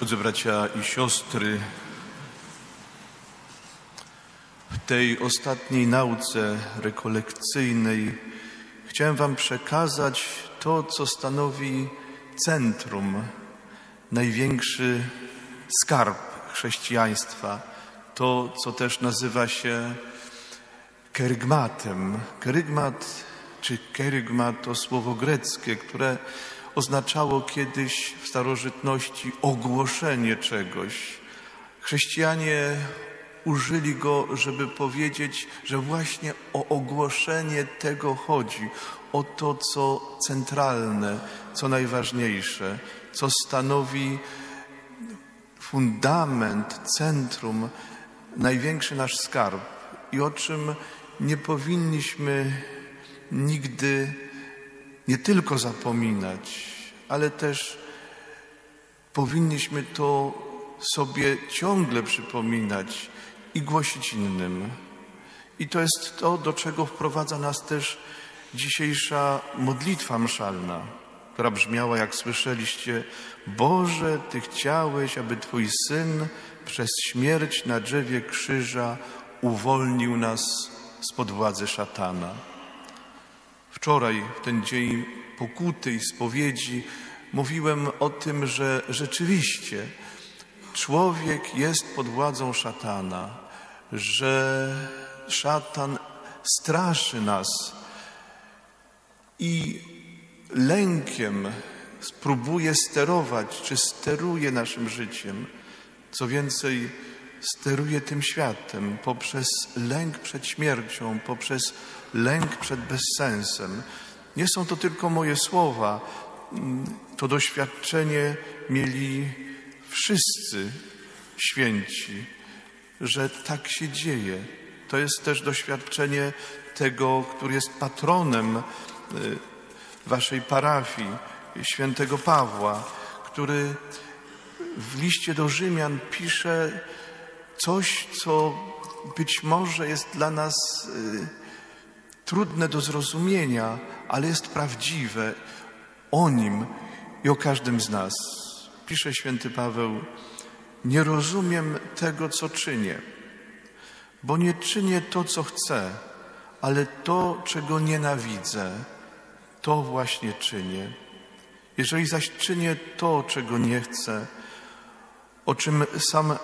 Drodzy bracia i siostry, w tej ostatniej nauce rekolekcyjnej chciałem wam przekazać to, co stanowi centrum, największy skarb chrześcijaństwa, to, co też nazywa się kerygmatem. Kerygmat czy kerygma to słowo greckie, które oznaczało kiedyś w starożytności ogłoszenie czegoś. Chrześcijanie użyli go, żeby powiedzieć, że właśnie o ogłoszenie tego chodzi, o to, co centralne, co najważniejsze, co stanowi fundament, centrum, największy nasz skarb i o czym nie powinniśmy nigdy nie tylko zapominać, ale też powinniśmy to sobie ciągle przypominać i głosić innym. I to jest to, do czego wprowadza nas też dzisiejsza modlitwa mszalna, która brzmiała, jak słyszeliście: Boże, Ty chciałeś, aby Twój Syn przez śmierć na drzewie krzyża uwolnił nas spod władzy szatana. Wczoraj, w ten dzień pokuty i spowiedzi, mówiłem o tym, że rzeczywiście człowiek jest pod władzą szatana, że szatan straszy nas i lękiem próbuje sterować, czy steruje naszym życiem. Co więcej, steruje tym światem poprzez lęk przed śmiercią, poprzez lęk przed bezsensem. Nie są to tylko moje słowa. To doświadczenie mieli wszyscy święci, że tak się dzieje. To jest też doświadczenie tego, który jest patronem waszej parafii, świętego Pawła, który w liście do Rzymian pisze coś, co być może jest dla nas trudne do zrozumienia, ale jest prawdziwe o nim i o każdym z nas. Pisze święty Paweł: nie rozumiem tego, co czynię, bo nie czynię to, co chcę, ale to, czego nienawidzę, to właśnie czynię. Jeżeli zaś czynię to, czego nie chcę, o czym sam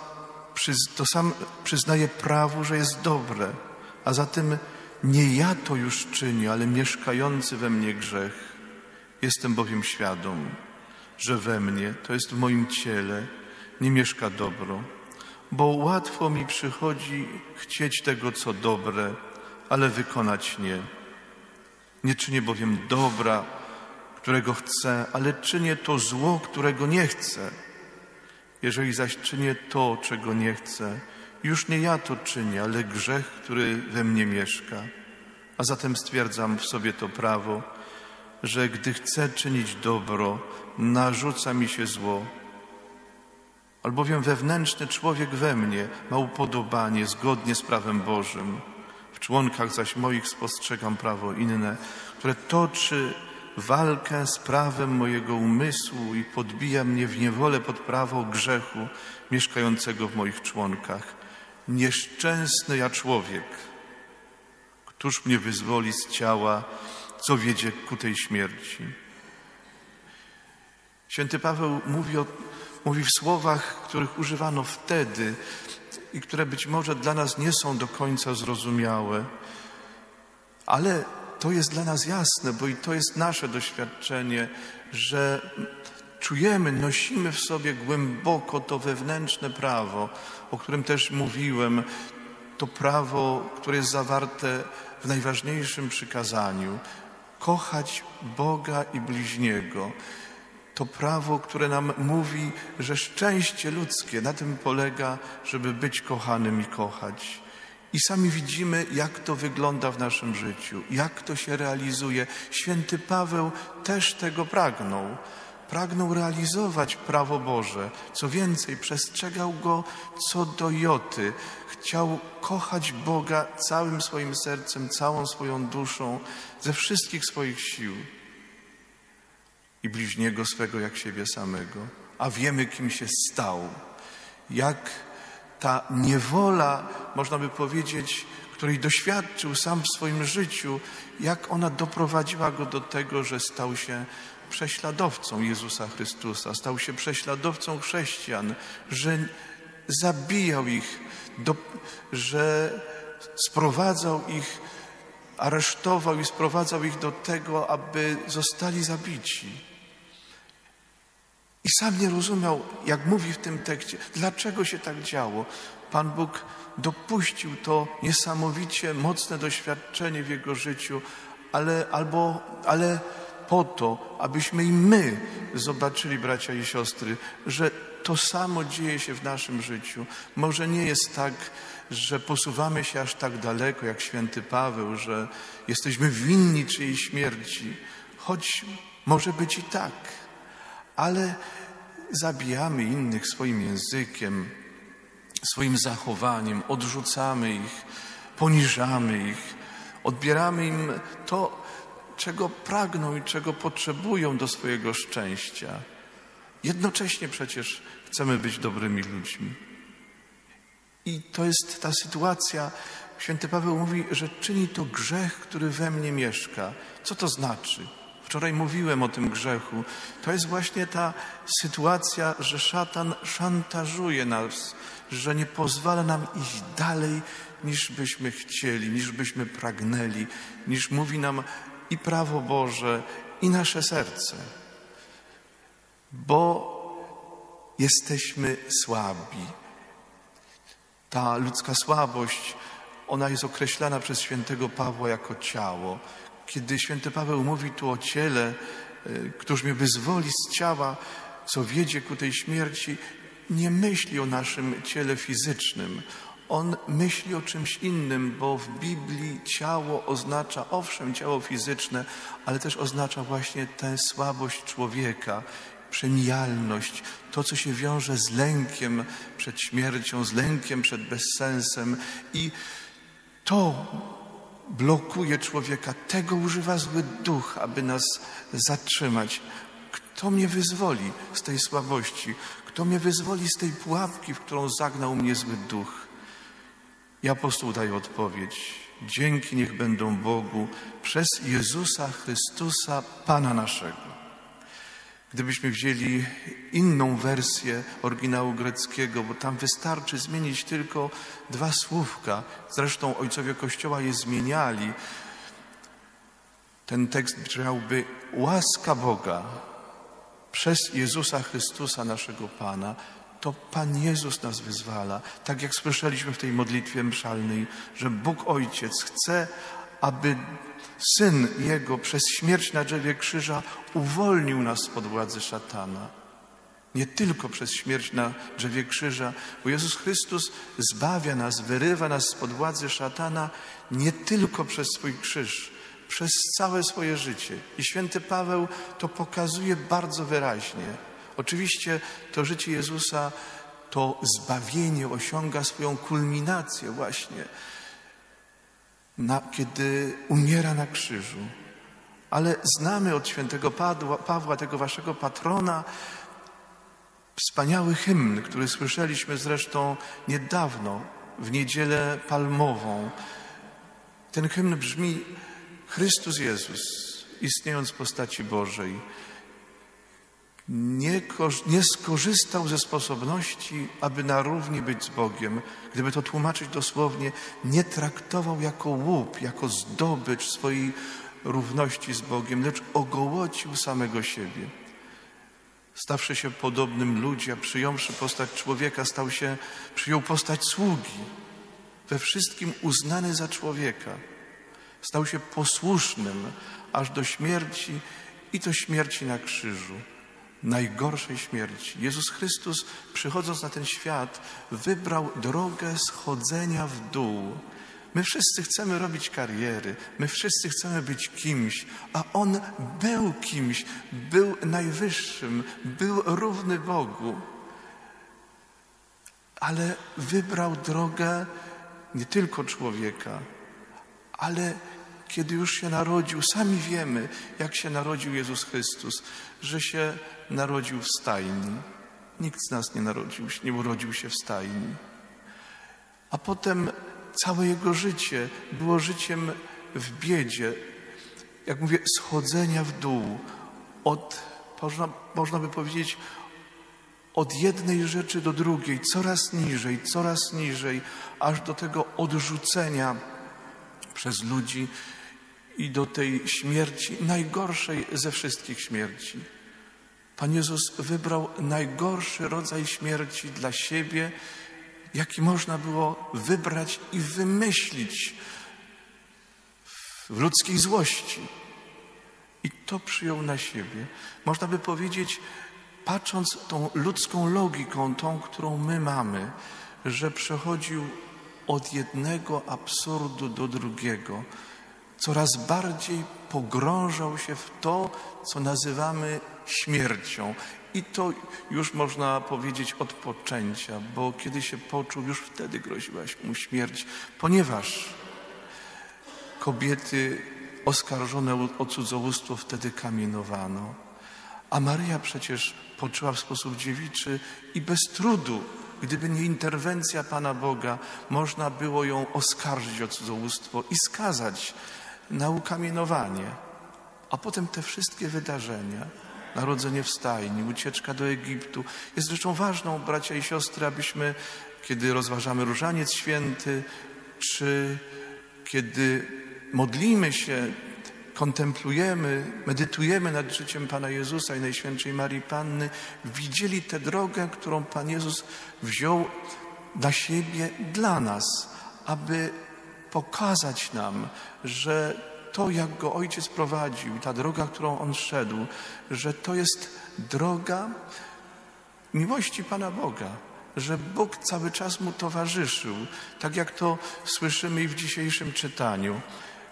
przyznaję prawu, że jest dobre, a zatem nie ja to już czynię, ale mieszkający we mnie grzech. Jestem bowiem świadom, że we mnie, to jest w moim ciele, nie mieszka dobro, bo łatwo mi przychodzi chcieć tego, co dobre, ale wykonać nie. Nie czynię bowiem dobra, którego chcę, ale czynię to zło, którego nie chcę. Jeżeli zaś czynię to, czego nie chcę, już nie ja to czynię, ale grzech, który we mnie mieszka. A zatem stwierdzam w sobie to prawo, że gdy chcę czynić dobro, narzuca mi się zło. Albowiem wewnętrzny człowiek we mnie ma upodobanie zgodnie z prawem Bożym. W członkach zaś moich spostrzegam prawo inne, które toczy walkę z prawem mojego umysłu i podbija mnie w niewolę pod prawo grzechu mieszkającego w moich członkach. Nieszczęsny ja człowiek, któż mnie wyzwoli z ciała, co wiedzie ku tej śmierci. Święty Paweł mówi w słowach, których używano wtedy i które być może dla nas nie są do końca zrozumiałe, ale to jest dla nas jasne, bo i to jest nasze doświadczenie, że czujemy, nosimy w sobie głęboko to wewnętrzne prawo, o którym też mówiłem, to prawo, które jest zawarte w najważniejszym przykazaniu: kochać Boga i bliźniego. To prawo, które nam mówi, że szczęście ludzkie na tym polega, żeby być kochanym i kochać. I sami widzimy, jak to wygląda w naszym życiu, jak to się realizuje. Święty Paweł też tego pragnął. Pragnął realizować prawo Boże. Co więcej, przestrzegał go co do joty. Chciał kochać Boga całym swoim sercem, całą swoją duszą, ze wszystkich swoich sił. I bliźniego swego jak siebie samego. a wiemy, kim się stał. Jak ta niewola, można by powiedzieć, której doświadczył sam w swoim życiu, jak ona doprowadziła go do tego, że stał się prześladowcą Jezusa Chrystusa, stał się prześladowcą chrześcijan, że zabijał ich, że sprowadzał ich, aresztował i sprowadzał ich do tego, aby zostali zabici. I sam nie rozumiał, jak mówi w tym tekście, dlaczego się tak działo. Pan Bóg dopuścił to niesamowicie mocne doświadczenie w jego życiu, ale po to, abyśmy i my zobaczyli, bracia i siostry, że to samo dzieje się w naszym życiu. Może nie jest tak, że posuwamy się aż tak daleko jak święty Paweł, że jesteśmy winni czyjejś śmierci, choć może być i tak, ale zabijamy innych swoim językiem, swoim zachowaniem, odrzucamy ich, poniżamy ich, odbieramy im to, czego pragną i czego potrzebują do swojego szczęścia. Jednocześnie przecież chcemy być dobrymi ludźmi. I to jest ta sytuacja, święty Paweł mówi, że czyni to grzech, który we mnie mieszka. Co to znaczy? Wczoraj mówiłem o tym grzechu. To jest właśnie ta sytuacja, że szatan szantażuje nas, że nie pozwala nam iść dalej, niż byśmy chcieli, niż byśmy pragnęli, niż mówi nam i prawo Boże, i nasze serce. Bo jesteśmy słabi. Ta ludzka słabość, ona jest określana przez świętego Pawła jako ciało. Kiedy święty Paweł mówi tu o ciele, któż mnie wyzwoli z ciała, co wiedzie ku tej śmierci, nie myśli o naszym ciele fizycznym. On myśli o czymś innym, bo w Biblii ciało oznacza, owszem, ciało fizyczne, ale też oznacza właśnie tę słabość człowieka, przemijalność, to, co się wiąże z lękiem przed śmiercią, z lękiem przed bezsensem i to blokuje człowieka. Tego używa zły duch, aby nas zatrzymać. Kto mnie wyzwoli z tej słabości? Kto mnie wyzwoli z tej pułapki, w którą zagnał mnie zły duch? I apostoł daje odpowiedź. Dzięki niech będą Bogu przez Jezusa Chrystusa, Pana naszego. Gdybyśmy wzięli inną wersję oryginału greckiego, bo tam wystarczy zmienić tylko 2 słówka, zresztą ojcowie Kościoła je zmieniali, ten tekst brzmiałby: łaska Boga przez Jezusa Chrystusa, naszego Pana. To Pan Jezus nas wyzwala. Tak jak słyszeliśmy w tej modlitwie mszalnej, że Bóg Ojciec chce, aby Syn Jego przez śmierć na drzewie krzyża uwolnił nas spod władzy szatana. Nie tylko przez śmierć na drzewie krzyża, bo Jezus Chrystus zbawia nas, wyrywa nas spod władzy szatana nie tylko przez swój krzyż, przez całe swoje życie. I święty Paweł to pokazuje bardzo wyraźnie. Oczywiście to życie Jezusa, to zbawienie osiąga swoją kulminację właśnie, kiedy umiera na krzyżu. Ale znamy od świętego Pawła, tego waszego patrona, wspaniały hymn, który słyszeliśmy zresztą niedawno, w Niedzielę Palmową. Ten hymn brzmi: Chrystus Jezus, istniejąc w postaci Bożej, nie skorzystał ze sposobności, aby na równi być z Bogiem. Gdyby to tłumaczyć dosłownie, nie traktował jako łup, jako zdobycz swojej równości z Bogiem, lecz ogołocił samego siebie. Stawszy się podobnym ludzi, a przyjąwszy postać człowieka, przyjął postać sługi, we wszystkim uznany za człowieka. Stał się posłusznym aż do śmierci, i to śmierci na krzyżu. Najgorszej śmierci. Jezus Chrystus, przychodząc na ten świat, wybrał drogę schodzenia w dół. My wszyscy chcemy robić kariery, my wszyscy chcemy być kimś, a On był kimś, był najwyższym, był równy Bogu. Ale wybrał drogę nie tylko człowieka, ale kiedy już się narodził, sami wiemy, jak się narodził Jezus Chrystus, że się narodził w stajni, Nikt z nas nie urodził się w stajni. A potem całe jego życie było życiem w biedzie, jak mówię, schodzenia w dół, można by powiedzieć, od jednej rzeczy do drugiej, coraz niżej, aż do tego odrzucenia przez ludzi i do tej śmierci, najgorszej ze wszystkich śmierci. Pan Jezus wybrał najgorszy rodzaj śmierci dla siebie, jaki można było wybrać i wymyślić w ludzkiej złości. I to przyjął na siebie. Można by powiedzieć, patrząc tą ludzką logiką, tą, którą my mamy, że przechodził od jednego absurdu do drugiego. Coraz bardziej pogrążał się w to, co nazywamy śmiercią. I to już można powiedzieć od poczęcia, bo kiedy się poczuł, już wtedy groziła mu śmierć, ponieważ kobiety oskarżone o cudzołóstwo wtedy kamienowano. A Maryja przecież poczęła w sposób dziewiczy i bez trudu, gdyby nie interwencja Pana Boga, można było ją oskarżyć o cudzołóstwo i skazać na ukamienowanie. A potem te wszystkie wydarzenia, narodzenie w stajni, ucieczka do Egiptu, jest rzeczą ważną, bracia i siostry, abyśmy, kiedy rozważamy Różaniec Święty, czy kiedy modlimy się, kontemplujemy, medytujemy nad życiem Pana Jezusa i Najświętszej Marii Panny, widzieli tę drogę, którą Pan Jezus wziął na siebie dla nas, aby pokazać nam, że to, jak Go Ojciec prowadził, ta droga, którą On szedł, że to jest droga miłości Pana Boga, że Bóg cały czas Mu towarzyszył, tak jak to słyszymy i w dzisiejszym czytaniu.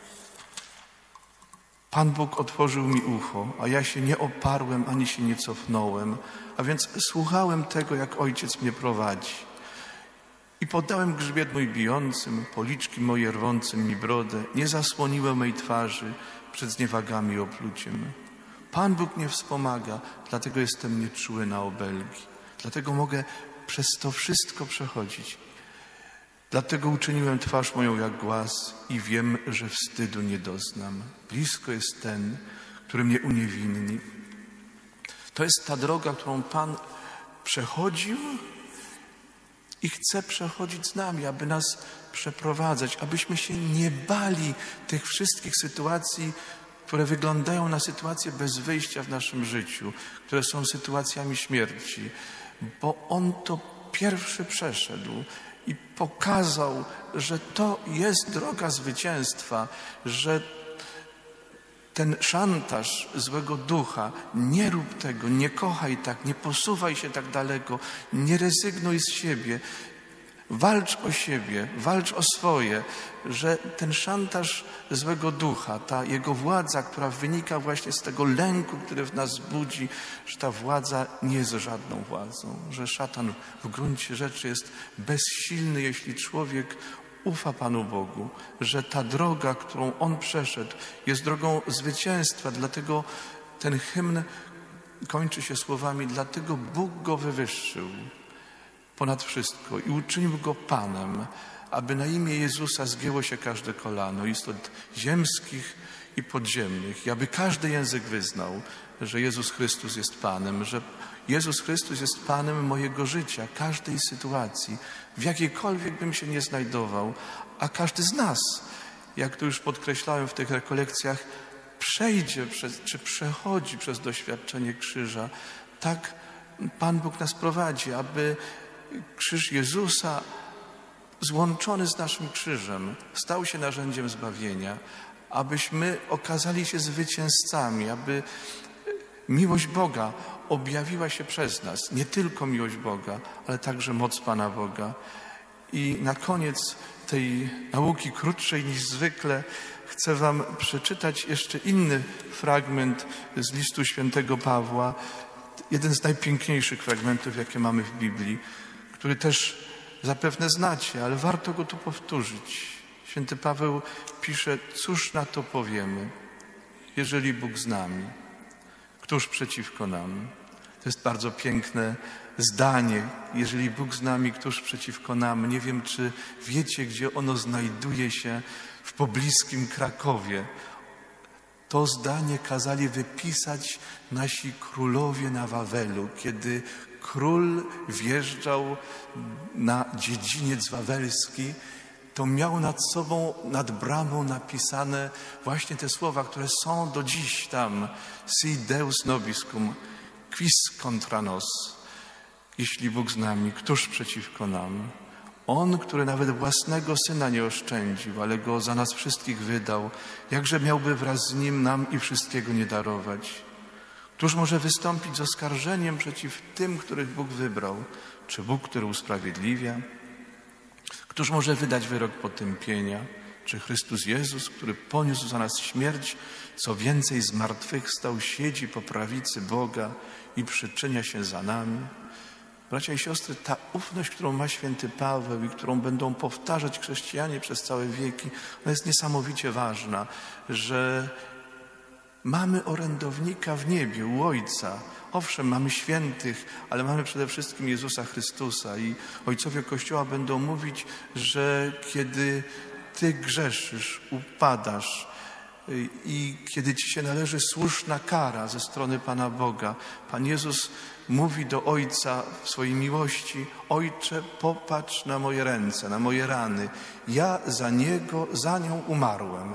Pan Bóg otworzył mi ucho, a ja się nie oparłem, ani się nie cofnąłem, a więc słuchałem tego, jak Ojciec mnie prowadzi. I poddałem grzbiet mój bijącym, policzki moje rwącym mi brodę, nie zasłoniłem mej twarzy przed zniewagami i opluciem. Pan Bóg mnie wspomaga, dlatego jestem nieczuły na obelgi. Dlatego mogę przez to wszystko przechodzić. Dlatego uczyniłem twarz moją jak głaz i wiem, że wstydu nie doznam. Blisko jest ten, który mnie uniewinni. To jest ta droga, którą Pan przechodził i chce przechodzić z nami, aby nas przeprowadzać, abyśmy się nie bali tych wszystkich sytuacji, które wyglądają na sytuacje bez wyjścia w naszym życiu, które są sytuacjami śmierci, bo On to pierwszy przeszedł i pokazał, że to jest droga zwycięstwa, że ten szantaż złego ducha, nie rób tego, nie kochaj tak, nie posuwaj się tak daleko, nie rezygnuj z siebie, walcz o siebie, walcz o swoje, że ten szantaż złego ducha, ta jego władza, która wynika właśnie z tego lęku, który w nas budzi, że ta władza nie jest żadną władzą, że szatan w gruncie rzeczy jest bezsilny, jeśli człowiek ufa Panu Bogu, że ta droga, którą On przeszedł, jest drogą zwycięstwa. Dlatego ten hymn kończy się słowami: dlatego Bóg Go wywyższył ponad wszystko i uczynił Go Panem, aby na imię Jezusa zgięło się każde kolano, istot ziemskich i podziemnych, i aby każdy język wyznał, że Jezus Chrystus jest Panem, że Jezus Chrystus jest Panem mojego życia, każdej sytuacji, w jakiejkolwiek bym się nie znajdował, a każdy z nas, jak to już podkreślałem w tych rekolekcjach, przejdzie czy przechodzi przez doświadczenie krzyża. Tak Pan Bóg nas prowadzi, aby krzyż Jezusa złączony z naszym krzyżem stał się narzędziem zbawienia, abyśmy okazali się zwycięzcami, aby miłość Boga objawiła się przez nas. Nie tylko miłość Boga, ale także moc Pana Boga. I na koniec tej nauki krótszej niż zwykle chcę Wam przeczytać jeszcze inny fragment z listu świętego Pawła. Jeden z najpiękniejszych fragmentów, jakie mamy w Biblii, który też zapewne znacie, ale warto go tu powtórzyć. Święty Paweł pisze: cóż na to powiemy, jeżeli Bóg z nami, któż przeciwko nam? To jest bardzo piękne zdanie, jeżeli Bóg z nami, któż przeciwko nam. Nie wiem, czy wiecie, gdzie ono znajduje się w pobliskim Krakowie. To zdanie kazali wypisać nasi królowie na Wawelu, kiedy król wjeżdżał na dziedziniec wawelski, to miał nad sobą, nad bramą napisane właśnie te słowa, które są do dziś tam. Si Deus nobiscum, quis contra nos. Jeśli Bóg z nami, któż przeciwko nam? On, który nawet własnego Syna nie oszczędził, ale Go za nas wszystkich wydał, jakże miałby wraz z Nim nam i wszystkiego nie darować? Któż może wystąpić z oskarżeniem przeciw tym, których Bóg wybrał? Czy Bóg, który usprawiedliwia? Któż może wydać wyrok potępienia? Czy Chrystus Jezus, który poniósł za nas śmierć, co więcej zmartwychwstał, siedzi po prawicy Boga i przyczynia się za nami? Bracia i siostry, ta ufność, którą ma święty Paweł i którą będą powtarzać chrześcijanie przez całe wieki, ona jest niesamowicie ważna, że mamy orędownika w niebie, u Ojca. Owszem, mamy świętych, ale mamy przede wszystkim Jezusa Chrystusa i ojcowie Kościoła będą mówić, że kiedy Ty grzeszysz, upadasz i kiedy Ci się należy słuszna kara ze strony Pana Boga, Pan Jezus mówi do Ojca w swojej miłości: Ojcze, popatrz na moje ręce, na moje rany. Ja za nią umarłem.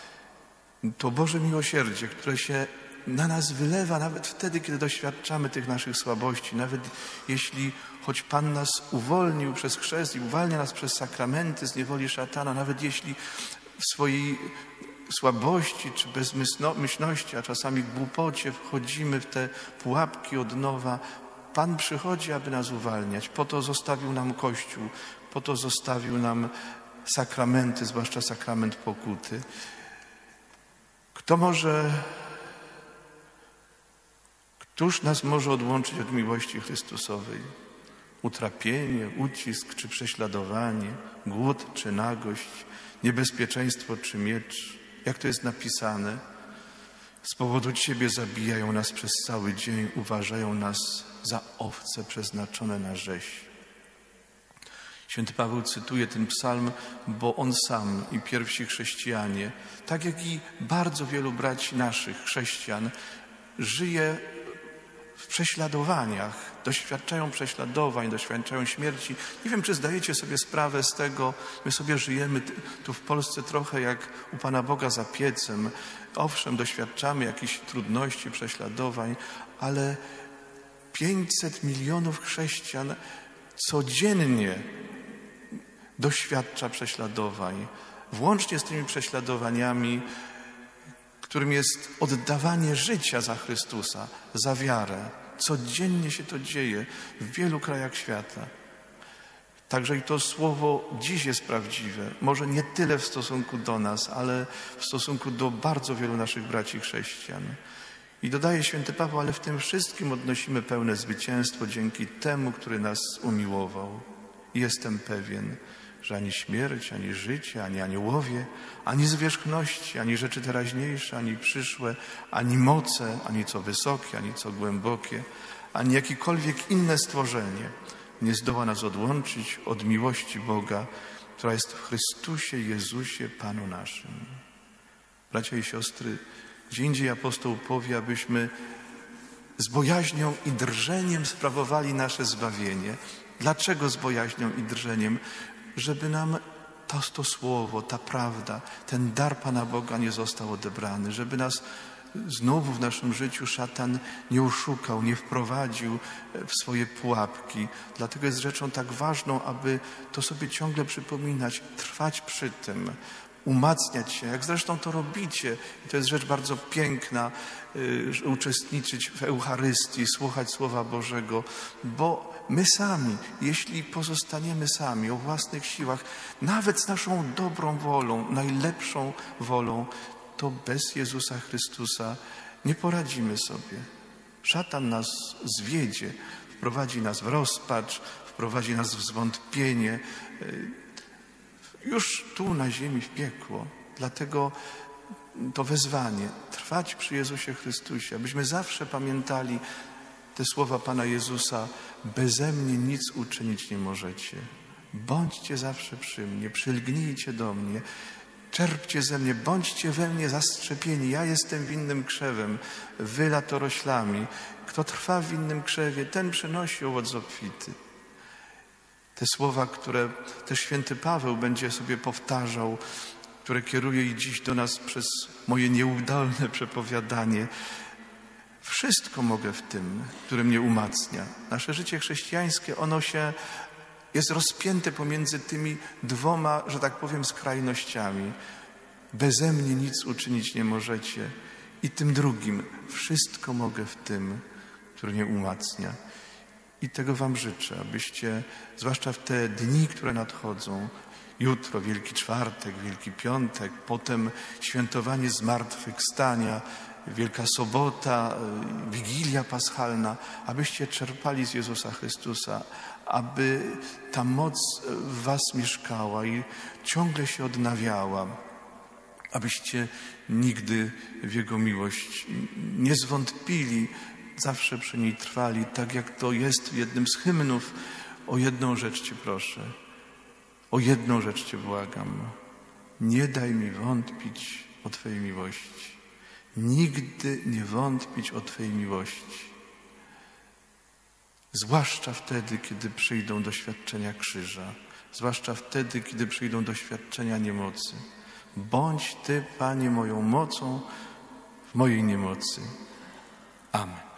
To Boże miłosierdzie, które się na nas wylewa nawet wtedy, kiedy doświadczamy tych naszych słabości, nawet jeśli choć Pan nas uwolnił przez chrzest i uwalnia nas przez sakramenty z niewoli szatana, nawet jeśli w swojej słabości czy bezmyślności, a czasami głupocie wchodzimy w te pułapki od nowa, Pan przychodzi, aby nas uwalniać. Po to zostawił nam Kościół, po to zostawił nam sakramenty, zwłaszcza sakrament pokuty. Któż nas może odłączyć od miłości Chrystusowej? Utrapienie, ucisk czy prześladowanie, głód czy nagość, niebezpieczeństwo czy miecz? Jak to jest napisane? Z powodu Ciebie zabijają nas przez cały dzień, uważają nas za owce przeznaczone na rzeź. Święty Paweł cytuje ten psalm, bo on sam i pierwsi chrześcijanie, tak jak i bardzo wielu braci naszych chrześcijan, żyje w prześladowaniach, doświadczają prześladowań, doświadczają śmierci. Nie wiem, czy zdajecie sobie sprawę z tego, my sobie żyjemy tu w Polsce trochę jak u Pana Boga za piecem. Owszem, doświadczamy jakichś trudności, prześladowań, ale 500 milionów chrześcijan codziennie doświadcza prześladowań. Włącznie z tymi prześladowaniami, którym jest oddawanie życia za Chrystusa, za wiarę. Codziennie się to dzieje w wielu krajach świata. Także i to słowo dziś jest prawdziwe. Może nie tyle w stosunku do nas, ale w stosunku do bardzo wielu naszych braci chrześcijan. I dodaje święty Paweł, ale w tym wszystkim odnosimy pełne zwycięstwo dzięki temu, który nas umiłował. I jestem pewien, że ani śmierć, ani życie, ani aniołowie, ani zwierzchności, ani rzeczy teraźniejsze, ani przyszłe, ani moce, ani co wysokie, ani co głębokie, ani jakiekolwiek inne stworzenie nie zdoła nas odłączyć od miłości Boga, która jest w Chrystusie Jezusie, Panu naszym. Bracia i siostry, gdzie indziej apostoł powie, abyśmy z bojaźnią i drżeniem sprawowali nasze zbawienie. Dlaczego z bojaźnią i drżeniem? Żeby nam to słowo, ta prawda, ten dar Pana Boga nie został odebrany, żeby nas znowu w naszym życiu szatan nie oszukał, nie wprowadził w swoje pułapki. Dlatego jest rzeczą tak ważną, aby to sobie ciągle przypominać, trwać przy tym, umacniać się, jak zresztą to robicie. I to jest rzecz bardzo piękna, uczestniczyć w Eucharystii, słuchać Słowa Bożego, bo my sami, jeśli pozostaniemy sami o własnych siłach, nawet z naszą dobrą wolą, najlepszą wolą, to bez Jezusa Chrystusa nie poradzimy sobie. Szatan nas zwiedzie, wprowadzi nas w rozpacz, wprowadzi nas w zwątpienie, już tu na ziemi w piekło. Dlatego to wezwanie, trwać przy Jezusie Chrystusie, abyśmy zawsze pamiętali, te słowa Pana Jezusa: beze mnie nic uczynić nie możecie. Bądźcie zawsze przy mnie, przylgnijcie do mnie, czerpcie ze mnie, bądźcie we mnie zastrzepieni. Ja jestem winnym krzewem, wy latoroślami. Kto trwa w winnym krzewie, ten przynosi owoc obfity. Te słowa, które też święty Paweł będzie sobie powtarzał, które kieruje i dziś do nas przez moje nieudolne przepowiadanie. Wszystko mogę w tym, który mnie umacnia. Nasze życie chrześcijańskie, ono jest rozpięte pomiędzy tymi dwoma, że tak powiem, skrajnościami. Beze mnie nic uczynić nie możecie. I tym drugim, wszystko mogę w tym, który mnie umacnia. I tego wam życzę, abyście, zwłaszcza w te dni, które nadchodzą, jutro Wielki Czwartek, Wielki Piątek, potem świętowanie Zmartwychwstania, Wielka Sobota, Wigilia Paschalna, abyście czerpali z Jezusa Chrystusa, aby ta moc w was mieszkała i ciągle się odnawiała, abyście nigdy w Jego miłość nie zwątpili, zawsze przy niej trwali, tak jak to jest w jednym z hymnów. O jedną rzecz Cię proszę, o jedną rzecz Cię błagam. Nie daj mi wątpić o Twojej miłości. Nigdy nie wątpić o Twojej miłości. Zwłaszcza wtedy, kiedy przyjdą doświadczenia krzyża. Zwłaszcza wtedy, kiedy przyjdą doświadczenia niemocy. Bądź Ty, Panie, moją mocą w mojej niemocy. Amen.